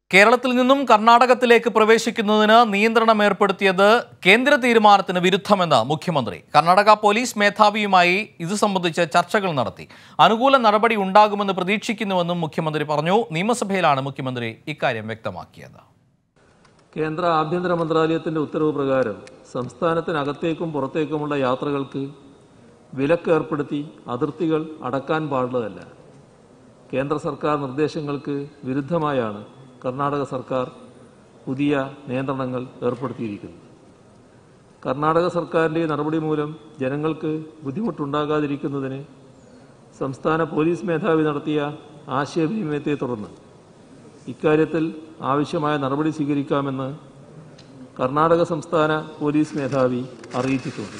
കേരളത്തിൽ നിന്നും കർണാടകത്തിലേക്ക് പ്രവേശിക്കുന്നതിന് നിയന്ത്രണം ഏർപ്പെടുത്തിയത് കേന്ദ്ര തീരുമാനത്തിന് വിരുദ്ധമെന്ന് മുഖ്യമന്ത്രി. കർണാടക പോലീസ് മേധാവിയുമായി ഇത് സംബന്ധിച്ച് ചർച്ചകൾ നടത്തി. അനുകൂല നടപടി ഉണ്ടാകുമെന്ന് പ്രതീക്ഷിക്കുന്നുവെന്നും മുഖ്യമന്ത്രി പറഞ്ഞു. നിയമസഭയിലാണ് മുഖ്യമന്ത്രി ഇക്കാര്യം വ്യക്തമാക്കിയത്. കേന്ദ്ര ആഭ്യന്തര മന്ത്രാലയത്തിന്റെ ഉത്തരവ് പ്രകാരം സംസ്ഥാനത്തിനകത്തേക്കും പുറത്തേക്കുമുള്ള യാത്രകൾക്ക് വിലക്ക് ഏർപ്പെടുത്തി അതിർത്തികൾ അടക്കാൻ പാടുള്ളതല്ല. കേന്ദ്ര സർക്കാർ നിർദ്ദേശങ്ങൾക്ക് വിരുദ്ധമായാണ് കർണാടക സർക്കാർ പുതിയ നിയന്ത്രണങ്ങൾ ഏർപ്പെടുത്തിയിരിക്കുന്നത്. കർണാടക സർക്കാരിൻ്റെ നടപടി മൂലം ജനങ്ങൾക്ക് ബുദ്ധിമുട്ടുണ്ടാകാതിരിക്കുന്നതിന് സംസ്ഥാന പോലീസ് മേധാവി നടത്തിയ ആശയവിനിമയത്തെ തുടർന്ന് ഇക്കാര്യത്തിൽ ആവശ്യമായ നടപടി സ്വീകരിക്കാമെന്ന് കർണാടക സംസ്ഥാന പോലീസ് മേധാവി അറിയിച്ചിട്ടുണ്ട്.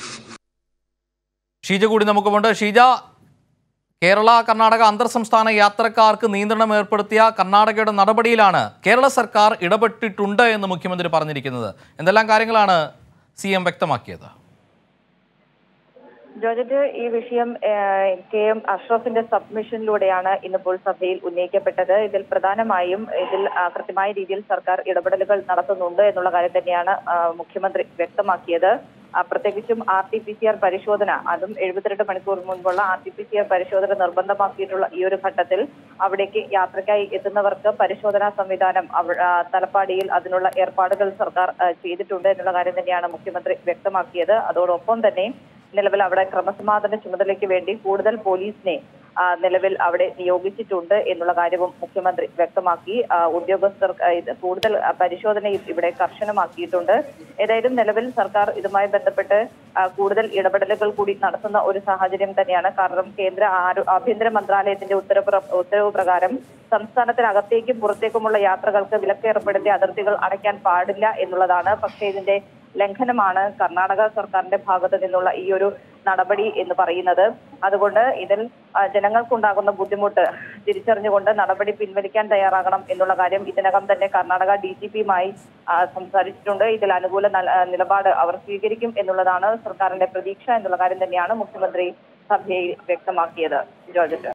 ഷീജ കൂടി നമുക്കുമുണ്ട്. ഷീജ, കേരള കർണാടക അന്തർ സംസ്ഥാന യാത്രക്കാർക്ക് നിയന്ത്രണം ഏർപ്പെടുത്തിയ കർണാടകയുടെ നടപടിയിലാണ് കേരള സർക്കാർ ഇടപെട്ടിട്ടുണ്ട് എന്ന് മുഖ്യമന്ത്രി പറഞ്ഞിരിക്കുന്നത്. എന്തെല്ലാം കാര്യങ്ങളാണ് CM വ്യക്തമാക്കിയത്? ജോർജറ്റ്, ഈ വിഷയം KM അഷ്റഫിന്റെ സബ്മിഷനിലൂടെയാണ് ഇന്നിപ്പോൾ സഭയിൽ ഉന്നയിക്കപ്പെട്ടത്. ഇതിൽ പ്രധാനമായും കൃത്യമായ രീതിയിൽ സർക്കാർ ഇടപെടലുകൾ നടത്തുന്നുണ്ട് എന്നുള്ള കാര്യം തന്നെയാണ് മുഖ്യമന്ത്രി വ്യക്തമാക്കിയത്. പ്രത്യേകിച്ചും RT-PCR പരിശോധന, അതും 72 മണിക്കൂർ മുൻപുള്ള RT-PCR പരിശോധന നിർബന്ധമാക്കിയിട്ടുള്ള ഈ ഒരു ഘട്ടത്തിൽ അവിടേക്ക് യാത്രയ്ക്കായി എത്തുന്നവർക്ക് പരിശോധനാ സംവിധാനം തലപ്പാടിയിൽ അതിനുള്ള ഏർപ്പാടുകൾ സർക്കാർ ചെയ്തിട്ടുണ്ട് എന്നുള്ള കാര്യം തന്നെയാണ് മുഖ്യമന്ത്രി വ്യക്തമാക്കിയത്. അതോടൊപ്പം തന്നെ നിലവിൽ അവിടെ ക്രമസമാധാന ചുമതലയ്ക്ക് വേണ്ടി കൂടുതൽ പോലീസിനെ നിലവിൽ അവിടെ നിയോഗിച്ചിട്ടുണ്ട് എന്നുള്ള കാര്യവും മുഖ്യമന്ത്രി വ്യക്തമാക്കി. ഉദ്യോഗസ്ഥർ കൂടുതൽ പരിശോധനയും ഇവിടെ കർശനമാക്കിയിട്ടുണ്ട്. ഏതായാലും നിലവിൽ സർക്കാർ ഇതുമായി ബന്ധപ്പെട്ട് കൂടുതൽ ഇടപെടലുകൾ കൂടി നടത്തുന്ന ഒരു സാഹചര്യം തന്നെയാണ്. കാരണം കേന്ദ്ര ആഭ്യന്തര മന്ത്രാലയത്തിന്റെ ഉത്തരവ് പ്രകാരം സംസ്ഥാനത്തിനകത്തേക്കും പുറത്തേക്കുമുള്ള യാത്രകൾക്ക് വിലക്ക് ഏർപ്പെടുത്തി അതിർത്തികൾ അടയ്ക്കാൻ പാടില്ല എന്നുള്ളതാണ്. പക്ഷേ ഇതിന്റെ ലംഘനമാണ് കർണാടക സർക്കാരിന്റെ ഭാഗത്ത് നിന്നുള്ള ഈ ഒരു നടപടി എന്ന് പറയുന്നത്. അതുകൊണ്ട് ഇതിൽ ജനങ്ങൾക്കുണ്ടാകുന്ന ബുദ്ധിമുട്ട് തിരിച്ചറിഞ്ഞുകൊണ്ട് നടപടി പിൻവലിക്കാൻ തയ്യാറാകണം എന്നുള്ള കാര്യം ഇതിനകം തന്നെ കർണാടക DGP-യുമായി സംസാരിച്ചിട്ടുണ്ട്. ഇതിൽ അനുകൂല നിലപാട് അവർ സ്വീകരിക്കും എന്നുള്ളതാണ് സർക്കാരിന്റെ പ്രതീക്ഷ എന്നുള്ള കാര്യം തന്നെയാണ് മുഖ്യമന്ത്രി സഭയിൽ വ്യക്തമാക്കിയത്. ജോർജറ്റ്.